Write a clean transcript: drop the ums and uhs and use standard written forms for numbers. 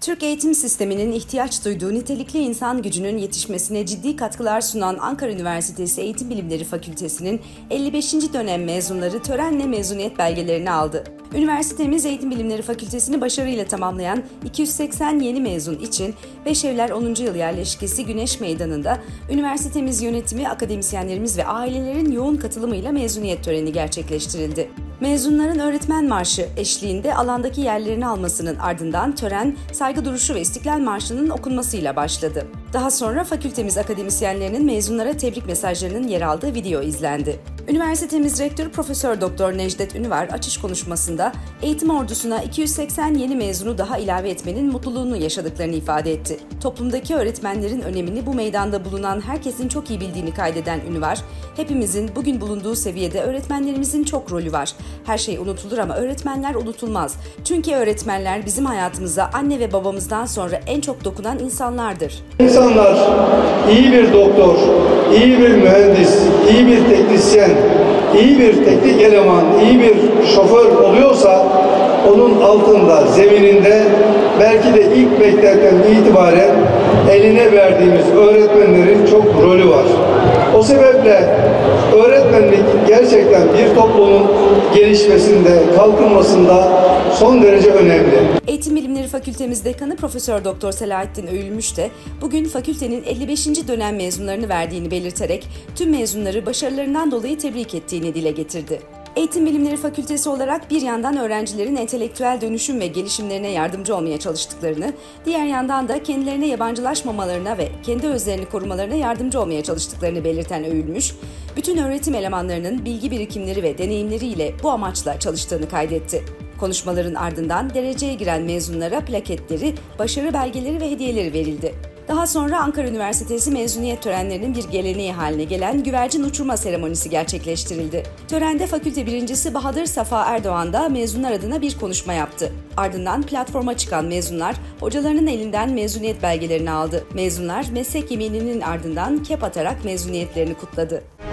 Türk eğitim sisteminin ihtiyaç duyduğu nitelikli insan gücünün yetişmesine ciddi katkılar sunan Ankara Üniversitesi Eğitim Bilimleri Fakültesi'nin 55. dönem mezunları törenle mezuniyet belgelerini aldı. Üniversitemiz Eğitim Bilimleri Fakültesini başarıyla tamamlayan 280 yeni mezun için Beşevler 10. Yıl Yerleşkesi Güneş Meydanı'nda üniversitemiz yönetimi, akademisyenlerimiz ve ailelerin yoğun katılımıyla mezuniyet töreni gerçekleştirildi. Mezunların öğretmen marşı eşliğinde alandaki yerlerini almasının ardından tören, saygı duruşu ve İstiklal Marşı'nın okunmasıyla başladı. Daha sonra fakültemiz akademisyenlerinin mezunlara tebrik mesajlarının yer aldığı video izlendi. Üniversitemiz Rektörü Profesör Doktor Necdet Ünüvar açış konuşmasında eğitim ordusuna 280 yeni mezunu daha ilave etmenin mutluluğunu yaşadıklarını ifade etti. Toplumdaki öğretmenlerin önemini bu meydanda bulunan herkesin çok iyi bildiğini kaydeden Ünüvar, hepimizin bugün bulunduğu seviyede öğretmenlerimizin çok rolü var. Her şey unutulur ama öğretmenler unutulmaz. Çünkü öğretmenler bizim hayatımıza anne ve babamızdan sonra en çok dokunan insanlardır. İnsanlar iyi bir doktor, iyi bir mühendis, iyi bir teknisyen, iyi bir teknik eleman, iyi bir şoför oluyorsa onun altında, zemininde belki de ilk mektepten itibaren eline verdiğimiz öğretmenlerin çok rolü var. O sebeple öğretmenlik gerçekten bir toplumun gelişmesinde, kalkınmasında son derece önemli. Eğitim Bilimleri Fakültemiz Dekanı Profesör Doktor Selahattin Öğülmüş de bugün fakültenin 55. dönem mezunlarını verdiğini belirterek tüm mezunları başarılarından dolayı tebrik ettiğini dile getirdi. Eğitim Bilimleri Fakültesi olarak bir yandan öğrencilerin entelektüel dönüşüm ve gelişimlerine yardımcı olmaya çalıştıklarını, diğer yandan da kendilerine yabancılaşmamalarına ve kendi özlerini korumalarına yardımcı olmaya çalıştıklarını belirten Öğülmüş, bütün öğretim elemanlarının bilgi birikimleri ve deneyimleriyle bu amaçla çalıştığını kaydetti. Konuşmaların ardından dereceye giren mezunlara plaketleri, başarı belgeleri ve hediyeleri verildi. Daha sonra Ankara Üniversitesi mezuniyet törenlerinin bir geleneği haline gelen güvercin uçurma seremonisi gerçekleştirildi. Törende fakülte birincisi Bahadır Safa Erdoğan da mezunlar adına bir konuşma yaptı. Ardından platforma çıkan mezunlar hocalarının elinden mezuniyet belgelerini aldı. Mezunlar meslek yemininin ardından kep atarak mezuniyetlerini kutladı.